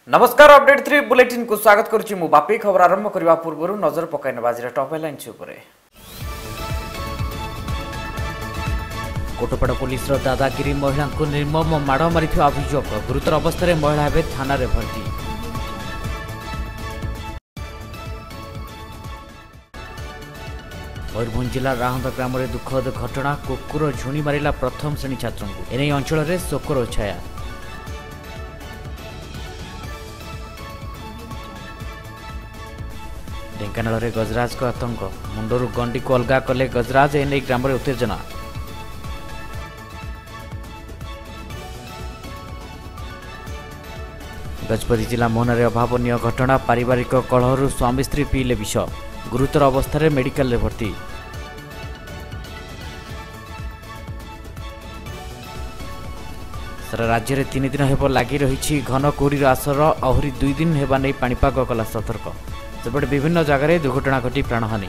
नमस्कार update 3 bulletin को स्वागत करुच्ची मु बापी खबर आरंभ करने पूर्व नजर पकाइन बाजी टॉप हेडलाइंस उपरे। कोटपाड़ पुलिस दादागिरी महिला को निर्मम माड़ मारी अभियोग गुरुतर अवस्था महिला हेबे थाना रे भर्ती। मयूरभंज जिला राहंदा ग्राम में दुखद घटना कुकुर झुणी मारिला प्रथम श्रेणी छात्र को एने अंचल में शोकर छाया। ढेंकानाल में गजराज को आतंक मुंडरू गंडी को अलगा कले गजराज एने ग्राम में उत्तेजना। गजपति जिला मोहनारे अभावनीय घटना पारिवारिक कलहरु स्वामी स्त्री पीले विष गुरुतर अवस्था मेडिकल रे भर्ती। सारा राज्य में 3 दिन हेब लगी रही घन कुहुड़ी आसर आहरी 2 दिन हेबा नहीं पाणीपाग कला सतर्क सेपटे विभिन्न जगह दुर्घटना घटी प्राणहानि।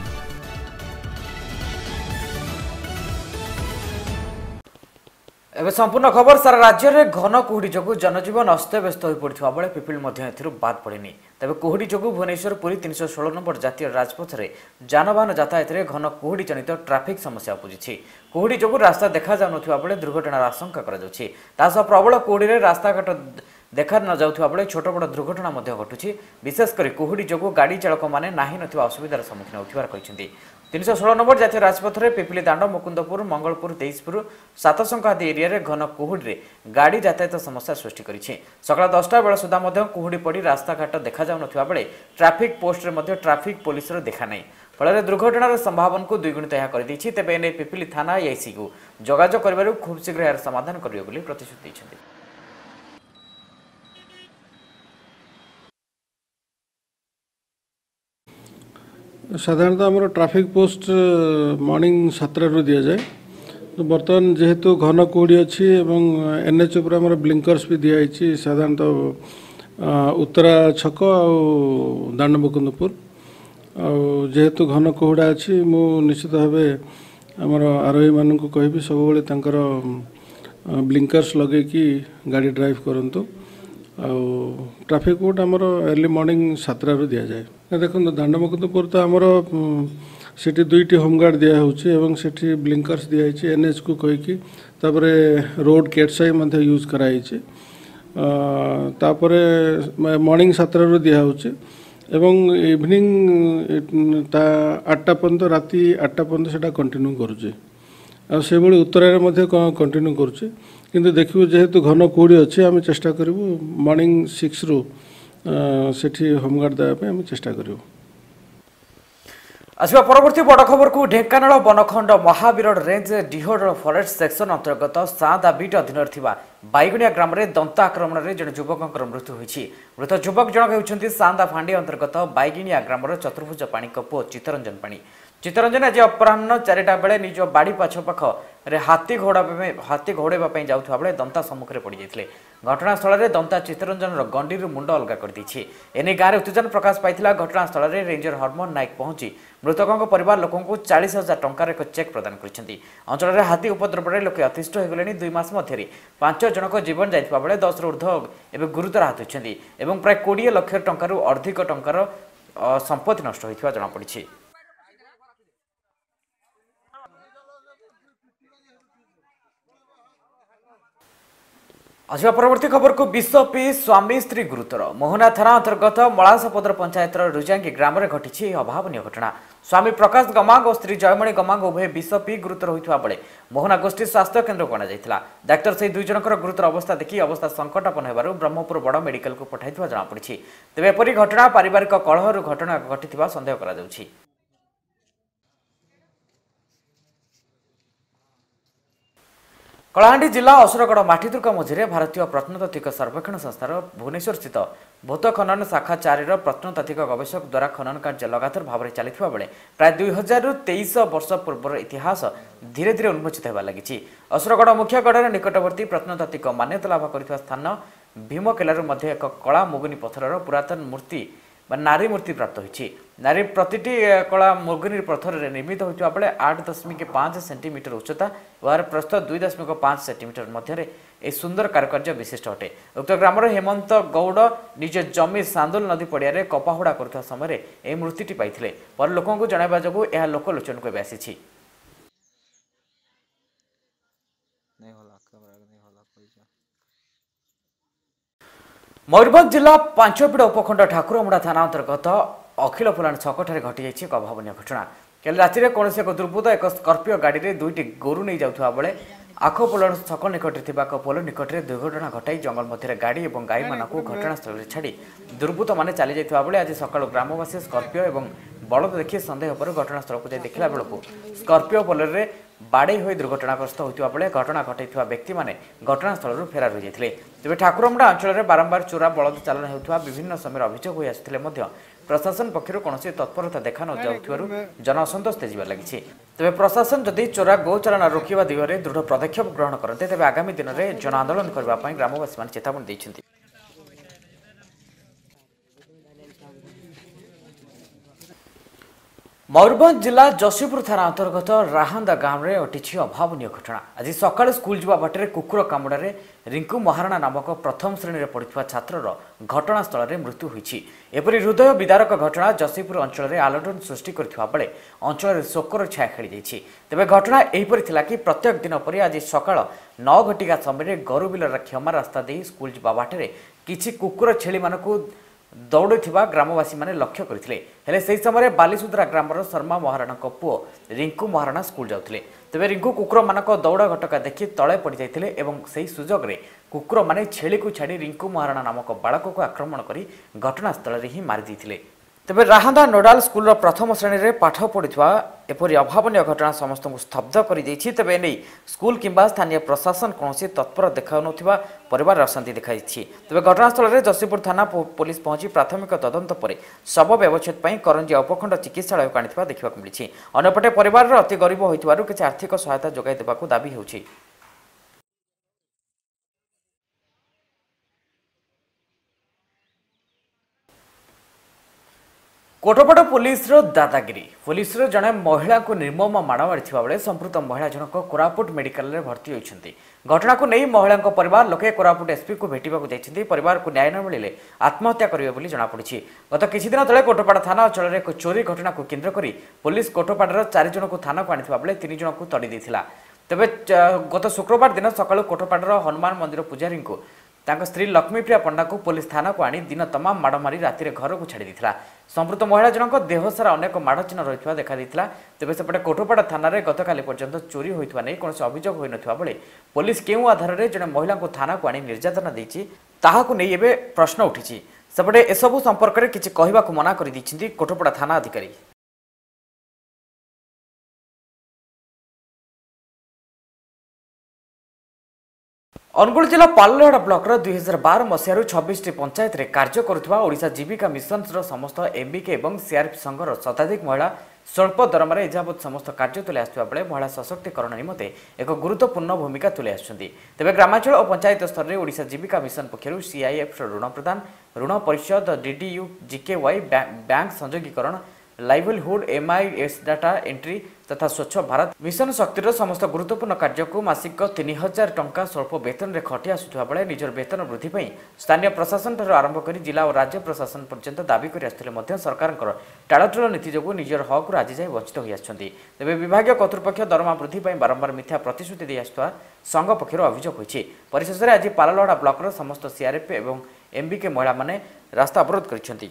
एवं संपूर्ण खबर सारा राज्य में घन कुहुड़ी जो जनजीवन अस्तव्यस्त हो पड़ा बेले पिपिल बाद पड़ेनि तेज कुहुड़ी जो भुवनेश्वर पुरी 316 नंबर जातीय राजपथ में जानवाहन यातायात में घन कुहुड़ी जनित ट्राफिक समस्या उपुजी। कुहुड़ी जो रास्ता देखा जाउनथिबा बेले दुर्घटनार आशंका करा प्रबल कुहुड़ी रास्ताघाट देखा न जाउथिबा बेले छोट बड़ दुर्घटना घटुछि। विशेषकर कुहुड़ी जो गाड़ी चालक माने नाही नथिबा असुविधार सम्मुखीन होथिबार कहिसेंति। 316 नंबर जातीय राजपथ में पिपिली दांड मुकुंदपुर मंगलपुर तेईसपुर सातशंका आदि एरिया रे घन कुहुड़ी गाड़ी यातायात समस्या सृष्टि करिछि। सकाळ 10टा बेला सुधा कुहुड़ी पड़ी रास्ताघाट देखा जाउनथिबा बेले ट्राफिक पोस्ट रे ट्राफिक पुलिस देखा नहीं फल दुर्घटनार संभावना को द्विगुणित कर तेज एने पिपिली थाना आईसी को जोगाजोग कर खूब शीघ्र यार समाधान करेंगे प्रतिश्रुति देते। साधारणतः आम ट्राफिक पोस्ट मॉर्निंग 7 दि जाए तो बर्तमान जेहेतु घन कुहुड़ी अच्छी एनएच उपर आम ब्लिंकर्स भी दिखाई साधारणतः उत्तरा छक आ दांड मुकुंदपुर जेहेतु घन कुहुड़ा अच्छी मु निश्चित भाव आमर आरोही मानक कहि सब ब्लिंकर्स लगे कि गाड़ी ड्राइव करंतु ट्राफिक कोड आमर अर्ली मॉर्निंग 7 दि जाए। देखो दांड मुकुंदपुर तो आमर सेठी 2टी होमगार्ड दिया होची सेठी ब्लिंकर्स दिखाई एनएच को कहीकि तापरे रोड केटसाई यूज कराई तापरे मॉर्निंग 7 दिया होची इवनिंग 8टा पर्यंत राति 8टा पर्यंत से कंटिन्यू करुचे से भाई उत्तर कंटिन्यू करुचे किंतु देखिए जेहेतु घन कुहुड़ी अच्छे आम चेष्टा करूँ मॉर्निंग 6 रु सेठी होमगार्ड देवाई आम चेष्टा करूँ। आसवा परवर्ती बड़ खबर को ढेंकानाल बनखंड महावीर रेंज डिहोड फरेस्ट सेक्शन अंतर्गत सादा बीट अधीन बैगुणिया ग्राम में दंत आक्रमण में जड़े युवक मृत्यु होती। मृत युवक जनक होती सांदा फांडी अंतर्गत बैगिणिया ग्राम चतुर्भुज पाणी पु चित्तरंजन पाणी। चित्तरंजन आज अपराह 4टा बेले निज बाड़ी पछपाख हाथी घोड़ाई जाऊा बेले दंता सम्मुख में पड़ जाते घटनास्थल में दंता चित्तरंजन गंडी मुंड अलग कर एने गाँव में उत्तेजना प्रकाश पाई घटनास्थल में रेंजर हरमन नायक पहुंची मृतकों परिवार लोक 40,000 टंकार एक चेक प्रदान करछंती। अंचल में हाथी उपद्रव में लोके अतिष्ठ होगले 2 मास मध्य 5 जनक जीवन जाइथिबा बेले 10 रु ऊर्ध्व एवं गुरुतर आहत होइछंती एवं प्राय 20 लाख टंकार अधिक टंकार संपत्ति नष्ट होइथिबा जଣା पड़िछि। आसवा परवर्ती खबर को विष पी स्वामी स्त्री गुरुतर मोहना थाना अंतर्गत मलासपदर पंचायत रुजांगी ग्राम में घटी अभावनीय घटना। स्वामी प्रकाश गमांग और स्त्री जयमणि गमांग उभय विष पी गुरुतर होता बेले मोहना गोष्ठी स्वास्थ्य केन्द्र को अणाई डाक्तर से 2 जनकर गुरुतर अवस्था देखि अवस्था संकटापन होबारु ब्रह्मपुर बड़ मेडिकल को पठाइथिबा जଣା पड़िछि। तेबे एपरि घटना पारिवारिक कलहरु घटना घटिथिबा संदेह करा जाउछि। कलाहांडी जिला असुरगढ़ माटीदुर्ग मझिरे भारतीय प्रत्नतात्विक सर्वेक्षण संस्थार भुवनेश्वर स्थित भूत खनन शाखा 4 प्रत्नतात्विक गवेषक द्वारा खनन कार्य लगातार भाव में चलता बेले प्राय 2023 वर्ष पूर्वर इतिहास धीरे धीरे उन्मोचित होगा लगी। असुरगढ़ मुख्यगढ़ निकटवर्ती प्रत्नतात्विक मान्यता लाभ कर स्थान भीमकेलारू एक कला मुगुनी पत्थर पुरातन मूर्ति नारी मूर्ति प्राप्त होती। नारी प्रतिटी कला मुर्गनी पत्थर निर्मित होता बेले 8.5 सेंटीमीटर उच्चता यार प्रस्थ 2.5 सेंटीमीटर मध्य ए सुंदर कारुकार्य विशिष्ट अटे। उक्त ग्रामर हेमंत गौड़ निज जमी सांदोल नदी पड़िया कपाहुड़ा करुवा समय यह मूर्ति पाई पर लोक जणाइबा जोगु यह लोकलोचन को आसी। मयूरभंज जिला पांचपीड़ उपखंड ठाकुरमुड़ा थाना अंतर्गत अखिल फुलाण छकठारे घटी जाइए एक अभावन घटना। कल राति में कौन एक दुर्बृत्त एक स्कर्पिओ गाड़ी में 2टी गोरु नहीं जाउथबा बेले आखपोलाण छक निकटରେ ଥିବା ଏକ ପୋଲ ନିକଟରେ ଦୁର୍ଘଟଣା ଘଟାଇ ଜଙ୍ଗଲ ମଧ୍ୟରେ ଗାଡ଼ି ଏବଂ ଗାଈମାନଙ୍କୁ ଘଟଣାସ୍ଥଳରେ ଛାଡ଼ି ଦୁର୍ବୃତ୍ତମାନେ ଚାଲି ଯାଇଥିବା ବେଳେ ଆଜି ସକାଳୁ ଗ୍ରାମବାସୀ ସ୍କର୍ପିଓ ଏବଂ ବଳଦ ଦେଖି ସନ୍ଦେହ ପରେ ଘଟଣାସ୍ଥଳକୁ ଯାଇ ଦେଖିଲା ବେଳକୁ ସ୍କର୍ପିଓ ପୋଲରେ ବାଡ଼େଇ ହୋଇ ଦୁର୍ଘଟଣାଗ୍ରସ୍ତ ହୋଇଥିବା ବେଳେ ଘଟଣା ଘଟାଇଥିବା ବ୍ୟକ୍ତିମାନେ ଘଟଣାସ୍ଥଳରୁ ଫେରାର ହୋଇଯାଇଥିଲେ। ତେବେ ଠାକୁରମୁଡ଼ା ଅଞ୍ଚଳରେ ବାରମ୍ବାର ଚୋରା ବଳଦ ଚାଲାଣ ହେଉଥିବା ବିଭିନ୍ନ ସମୟରେ ଅଭିଯୋଗ ହୋଇ ଆସିଥିଲେ ମଧ୍ୟ प्रशासन पक्षर कौन तत्परता देखा न जाऊँ जन असंतोष तेजबार लगी। तेज प्रशासन जदि चोरा गोचालाण रोकवा दिगरे दृढ़ पदक्षेप ग्रहण करते तेज आगामी दिन में जन आंदोलन करने ग्रामवासी चेतावनी देते। मयूरभंज जिला जशीपुर थाना अंतर्गत राहांदा गांव में घटी अभावन घटना। आज सकाळ स्कूल जावा बाटे कुकुर कामुड़े रिंकू महाराणा नामक प्रथम श्रेणी में पढ़ुवा छात्रर घटनास्थल में मृत्यु होती। एपरी हृदय विदारक घटना जशीपुर अंचल में आलोड़न सृष्टि करथिबा बेले अंचल शोकर छाया खेली जाइछि। तेबे घटना एहीपरि थिला कि प्रत्येक दिन परि आज सकाळ 9 घटिका समय गरुबिलर क्षमा रास्ता दे स्कूल जावा बाटे किछि कुकुर छेली मानकु दौड़ुवा ग्रामवासी माने लक्ष्य करथिले। हेले सेही समय बालीसुद्रा ग्रामर शर्मा महाराणा पुओ रिंकू महाराणा स्कूल जाउथिले। तेबे रिंकू कुकुर मानक दौड़ घटका देखि तले पड़ जाइथिले एवं सेही सुजोग रे कुकुर माने छेली को छाड़ी रिंकू महाराणा नामक बालक को आक्रमण करी घटनास्थल रे ही मारि दैथिले। तेबे राहांदा नोडाल स्कूल प्रथम श्रेणी में पाठ पढ़ुवा एपरी अभावन घटना समस्त स्तब्ध कर देछि। तेबे एने स्कूल किंबा स्थानीय प्रशासन कौन तत्पर देखा परिवार अशांति देखाई। तेबे घटनास्थल में जशीपुर थाना पुलिस पहुंची प्राथमिक तदंत पर शव व्यवच्छेद पर करंजिया उपखंड चिकित्सालय आनिथिबा देखा मिली। अन्यपटे परिवार अति गरीब होइथिबारु किछि आर्थिक सहायता जोगाई देबाकू दाबी होछि। कोटपड़ पुलिस दादागिरी पुलिस जड़े महिला को निर्मम माड़ मारी बेले संपृक्त महिला जनक कोरापुट मेडिकल में भर्ती होती। घटना को नहीं महिला परिवार लोके कोरापुट एसपी को भेटा जाइए। परिवार को न्याय न मिले आत्महत्या करेंगे जमापड़ी। गत किछि दिन तले कोटपाड़ थाना अंचल एक चोरी घटना को केन्द्र कर पुलिस कोटपाड़ 4 जन को थाना को आनी बेले 3 जन को तड़ी देता। तेबे गत शुक्रवार दिन सकाळु कोटपाड़ हनुमान मंदिर पुजारी को स्त्री लक्ष्मीप्रिया पंडा को पुलिस थाना को आनी दिन तमाम माड़ मारी राति घर को छाड़ी देता। संपृक्त महिला जनक देह सारा अनेक माड़ चिन्ह रही देखा देता। तेज सेपटे कोटपाड़ थाना गतकाली पर्यंत चोरी होता नहीं कौन अभियोग हो नथिबा बेले पुलिस केउं आधार में जड़े महिला को थाना को आनी निर्यातना देछि ताहाकु नहीं एबे प्रश्न उठी। सेपटे एसबू संपर्क में किछि कहिबाकु मना कर दैछिन्ति कोटपाड़ थाना अधिकारी। अनुगुल जिला पाललहड़ा ब्लॉक 2012 मसीह 26 पंचायत रे कार्य करुवा ओडिशा जीविका मिशन समस्त एमबीके और सीआरपी संघर शताधिक महिला स्वल्प दरमार एजावत समस्त कार्य तुले आसुवा बेले महिला सशक्तिकरण निमते एक गुरुत्वपूर्ण भूमिका तुले आसुछन्ति। तेबे ग्रामांचल और पंचायत स्तर में ओडिशा जीविका मिशन पक्षर सीआईएफ ऋण प्रदान ऋण परिषद डीडीयू जीकेवाई बैंक संयोगीकरण लाइवलीहुड एमआईएस डाटा एंट्री तथा स्वच्छ भारत मिशन शक्तिर समस्त गुरुत्वपूर्ण कार्य को मासिक 3000 टंका स्वल्प वेतन रे खटी आसुवा बेले निजर वेतन वृद्धि पर स्थानीय प्रशासन ठार आरंभ कर जिला और राज्य प्रशासन पर्यंत दाबी कर सरकार टाड़टोल नीति जो निजर हक आज जाए वंचित हो आछन्ति। तेबे विभागीय कर्तृपक्ष दरमा वृद्धि पर बारंबार मिथ्या प्रतिश्रुति दे आसुवा संघ पक्षर अभियोग होइछि। परिशेष में आज पाललहड़ा ब्लॉक समस्त सीआरएफ एवं एमबीके महिला माने रास्ता अवरोध करिसेंति।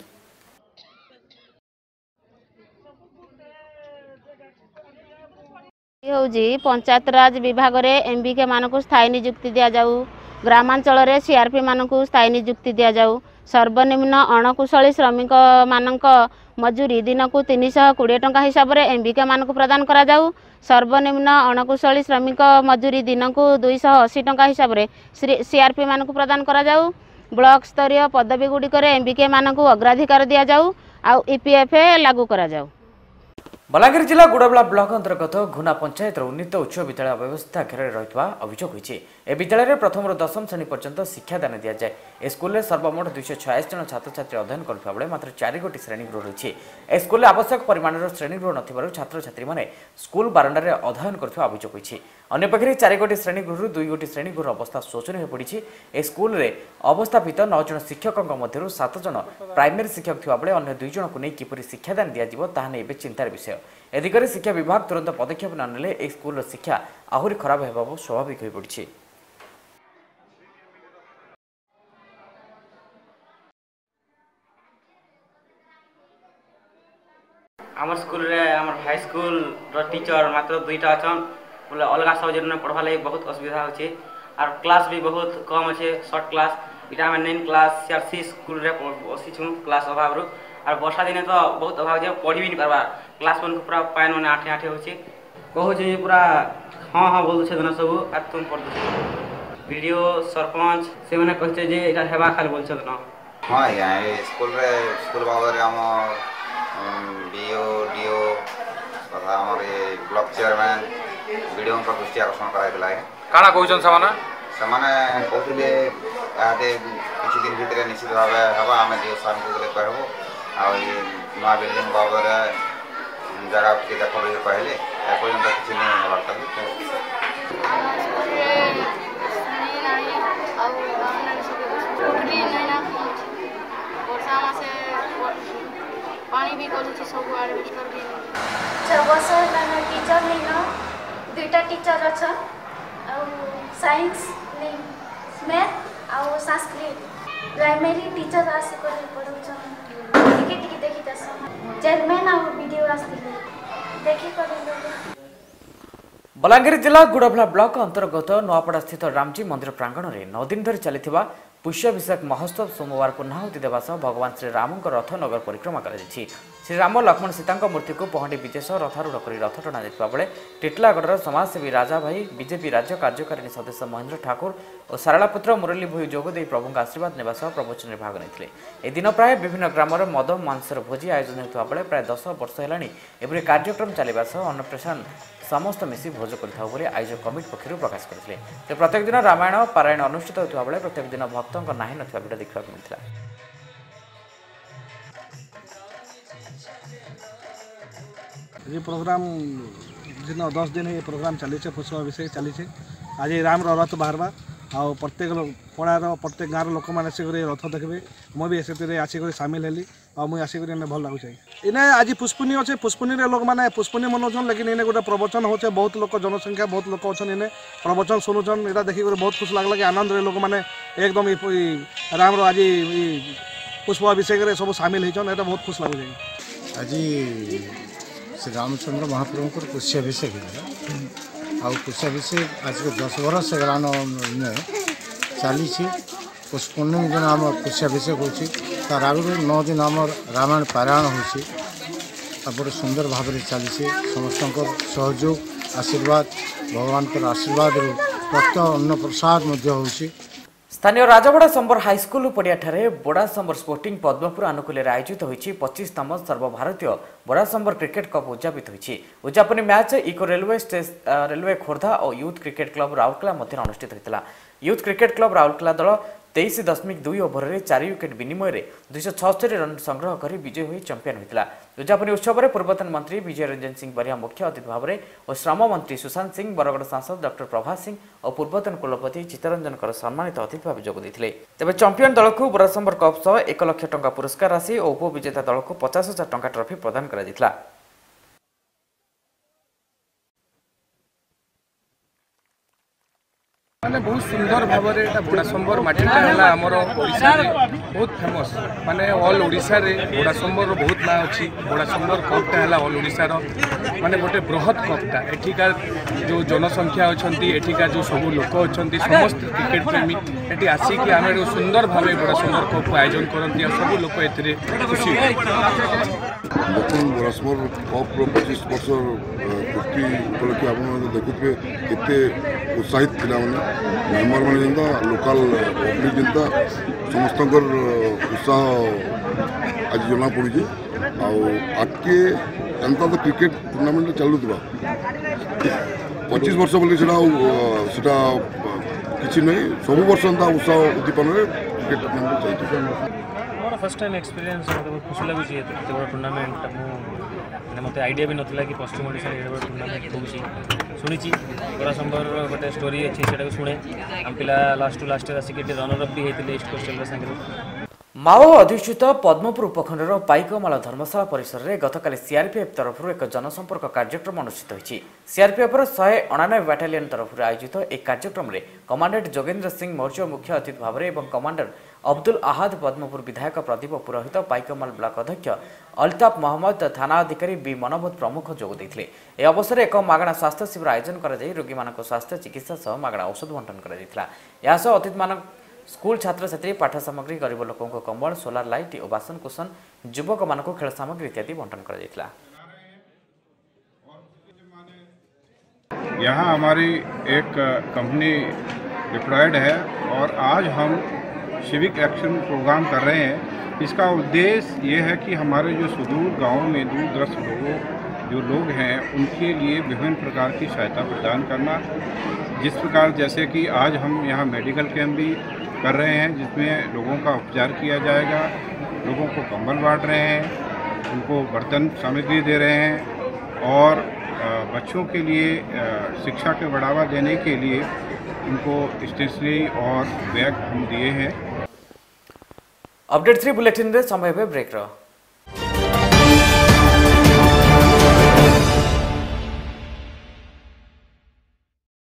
पंचायत राज विभाग रे एमबीके मानक स्थायी नियुक्ति दि जाऊ ग्रामांचल रे सीआरपी मानक स्थायी नियुक्ति दि जाऊ सर्वनिम्न अणकुशली श्रमिक मानक मजूरी दिन को 320 टंका हिसाब रे एमबीके मानक प्रदान करा जाऊ सर्वनिम्न अणकुशली श्रमिक मजूरी दिन को 280 टंका हिसाब रे सीआरपी मानक प्रदान करा जाऊ ब्लॉक स्तरीय पदवी गुड़िक एमबीके मानक अग्राधिकार दि जाऊ आ ईपीएफ लागू करा जाऊ। बलांगीर जिला गुड़ाबला ब्लॉक अंतर्गत घुना पंचायत उन्नीत उच्च विद्यालय अव्यवस्था घेर रही अभियोग होती। ए विद्यालय प्रथम दशम श्रेणी पर्यंत शिक्षादान दि जाए। ए स्कूल में सर्वमोट 246 जन छात्र छात्री अध्ययन करुवा बेले मात्र 4 गोटी श्रेणीगृह रही। ए स्कूल में आवश्यक परिमाण श्रेणीगृह न छात्र छात्री मैंने स्कूल बारंडार अध्ययन करुवा अभियोग होती। अन्य पक्षे 4 गोटी श्रेणीगृह 2 गोटी श्रेणीगृह अवस्था शोचनीय हो पड़ी। ए स्कूल में अवस्थापित 9 जन शिक्षकों मध्य 7 जन प्राइमरी शिक्षक थिबा बेले अन्य 2 जन को नहीं किपरि शिक्षादान दिया ताहा नै चिंतार विषय। ए दिगरे शिक्षा विभाग तुरंत पदक्षेप न नेले ए स्कूल शिक्षा आहुरी खराब हेबाबो स्वाभाविक हो पड़ी। आम स्कूल रे आम हाई स्कूल टीचर मात्र 2टा अच्छन बोले अलग सब्जेक्ट में पढ़वा लगे बहुत असुविधा होचे और क्लास भी बहुत कम अच्छे शॉर्ट क्लास इटा आम 9 क्लास CRC स्कूल रे बसीछू क्लास अभाव रू और वर्षा दिन तो बहुत अभाव जे पढ़ी भी नहीं पारबा क्लास मन पूरा पानी मैंने आठे आठे होचे कहूँ पूरा हाँ हाँ बोल दिन सब आ तुम पढ़ वीडियो सरपंच से मैंने कहते जे इटा हेबा खाली बोल न हाँ आज्ञा स्कूल बाबद आम BO DO तथा आम ब्लॉक चेयरमैन वीडियो दृष्टि आकर्षण कराइला काना कहउछन समाने कहते किसी दिन भितर निश्चित भाव हम आम DO साहब को कहबू आ नया बिल्डिंग बाबद जगह के देख कहले एपर्यंत किसी नहीं पानी भी करूँ सब एडमिस्टर भी 6 वर्ष टीचर नहीं न 2टा टीचर अच्छा साइंस नहीं मैथ और संस्कृत प्राइमरी टीचर आस कर पढ़ाऊँ टिके देखी चेयरमैन और वीडियो आसते देखी कर। बलांगीर जिला गुड़ाबला ब्लॉक अंतर्गत नुआपड़ा स्थित रामजी मंदिर प्रांगण में 9 दिन धरी चली पुष्याभिषेक महोत्सव सोमवार पूर्णाहुति देवा सह भगवान श्रीराम रथ नगर परिक्रमा कर श्रीराम लक्ष्मण सीता मूर्ति को पहंडी विजय सह रथारूढ़ कर रथ टणा जाता बेले टिटलागढ़ समाजसेवी राजा भाई बीजेपी राज्य कार्यकारिणी सदस्य महेंद्र ठाकुर और सारलापुत्र मुरली भोई जोगदे प्रभु आशीर्वाद नेवा सह प्रवचन में भाग नहीं। ए दिन प्राय विभिन्न ग्राम मद मांसर भोजी आयोजन होता बेले प्राय 10 वर्ष है कार्यक्रम चलवा सह अन्नप्राशन समस्त मिसी भोज कर आयोजक कमिटी पक्षर प्रकाश करते। प्रत्येक दिन रामायण पारायण अनुष्ठित होता बेले प्रत्येक दिन भक्तों ना ना भिड देखा मिलता। ये प्रोग्राम दिन 10 दिन ये प्रोग्राम चली पुष्पाभिषेक चली आज राम रथ बाहर आ प्रत्येक पड़ार प्रत्येक गाँव लोक मैंने आसिक रथ देखिए मुझे आसिक सामिल हेली और मुझे आसिक भल लगुच इने आज पुष्पुनी अच्छे पुष्पुनी लोक मैंने पुष्पुनी मनाउन लेकिन इन्हें गोटे प्रवचन होचे बहुत लोक जनसंख्या बहुत लोक अच्छे इन्हें प्रवचन शुणुन यहाँ देखिए बहुत खुश लगला कि आनंद लोक मैंने एकदम राम आज पुष्पाभिषेक सब सामिल होती बहुत खुश लगुच। आज श्री रामचंद्र महाप्रभु को पुष्याभिषेक आ पुष्याभिषेक आज के 10 वर्ष गलान चली पुष्पूर्णमी दिन आम पुष्याभिषेक हो तार आगुरी 9 दिन आम रामायण पारायण हो बड़े सुंदर भाव में चली समस्त सहयोग आशीर्वाद भगवान आशीर्वाद प्रत्यय अन्न प्रसाद हो। स्थानीय राजबड़ा संबर हाईस्कल पड़िया बड़ा संबर स्पोर्टिंग पद्मपुर आनुकूल्य आयोजित होती 25तम सर्वभारतीय बड़ा संबर क्रिकेट कप उद्यापित होती। उद्यापनी मैच इको रेलवे खोर्धा और यूथ क्रिकेट क्लब राउरकेला मध्य अनुष्ठित होता। यूथ क्रिकेट क्लब राउरकेला दल 23.2 ओभर में 4 विकेट विनिमय 276 रन संग्रह कर विजय हो चैंपियन होता। उद्यापनी उत्सव में पूर्वतन मंत्री विजय रंजन सिंह बरिया मुख्य अतिथि भाव में और श्रम मंत्री सुशांत सिंह बरगड़ सांसद डॉक्टर प्रभात सिंह और पूर्वतन कुलपति चित्तरंजन सम्मानित अतिथि भाव जोग देते। तेज चैंपियन दल को बड़ासंबर कप सह 1 लाख टंका पुरस्कार राशि और उपविजेता दल को 50,000 टंका ट्रॉफी प्रदान कर। माने बहुत सुंदर भाव में बड़ासंबर मटीटा है आमर ओडिशा रे बहुत फेमस माने ऑल ओडिशा रे बड़ासंबर बहुत ना अच्छी बड़ासंबर कपटा है ऑल ओडिशा माने गोटे बृहत कपटा एठिका जो जनसंख्या अच्छी एठिका जो सब लोक अच्छा समस्त क्रिकेट प्रेमी ये आसिक आम सुंदर भाव बड़ासंबर कप आयोजन करती सब लोग ए खुशी बड़ासंबर कप 25 वर्ष पूर्ति उपलक्षे आप देखुए केते उत्साहित पिला मेम्बर मैंने जनता लोकल पब्लिक जनता समस्त उत्साह आज जना पड़ी आगे एंता तो क्रिकेट टूर्नामेंट चलुवा 25 वर्ष बोले सेटा किसी नहीं सब वर्ष एंता उत्साह उद्दीपन क्रिकेट टूर्नामेंट चलती मोर फर्स्ट टाइम एक्सपीरियंस मतलब बहुत खुशी लगुच एत बड़ा टूर्नामेंट मैंने मत आइडिया भी नाला कि पश्चिम ओडिशा ये बड़ा टूर्नामेंट होची शुणी बड़ा संबर गोटे स्टोरी अच्छी से शुणे आम पिला लास्ट टू लास्ट आसिक रनर अप भी होते ईस्ट कोस्टल सागर माओ अधिष्ठित पद्मपुर उपखंडर पाइकमाल धर्मशाला परिसर में गतकाली सीआरपीएफ तरफ एक जनसंपर्क कार्यक्रम अनुष्ठित होती। सीआरपीएफ 199 बाटालियन तरफ आयोजित एक कार्यक्रम में कमांडेंट जोगेन्द्र सिंह मौर्य मुख्य अतिथि भाव में कमांडर अब्दुल अहाद पद्मपुर विधायक प्रदीप पुरोहित पाइकमाल ब्लॉक अध्यक्ष अल्ताफ मोहम्मद थाना अधिकारी बी मनोभूत प्रमुख जोगदे। यह अवसर में एक मागणा स्वास्थ्य शिविर आयोजन कर रोगी मान स्वास्थ्य चिकित्सा सह मागणा औषध बंटन कर अतिथि मान स्कूल छात्र छात्री पाठ सामग्री गरीब लोकों को कंबल सोलार लाइट और बासन कुसन युवक मान खेल सामग्री इत्यादि बंटन कर यहाँ हमारी एक कंपनी डिप्लॉयड है और आज हम सिविक एक्शन प्रोग्राम कर रहे हैं। इसका उद्देश्य ये है कि हमारे जो सुदूर गाँव में दूरदर्श जो लोग हैं उनके लिए विभिन्न प्रकार की सहायता प्रदान करना। जिस प्रकार जैसे कि आज हम यहाँ मेडिकल कैंप भी कर रहे हैं जिसमें लोगों का उपचार किया जाएगा, लोगों को कंबल बांट रहे हैं, उनको बर्तन सामग्री दे रहे हैं और बच्चों के लिए शिक्षा के बढ़ावा देने के लिए उनको स्टेशनरी और बैग हम दिए हैं। अपडेट 3 बुलेटिन रे समय पे ब्रेक रहा।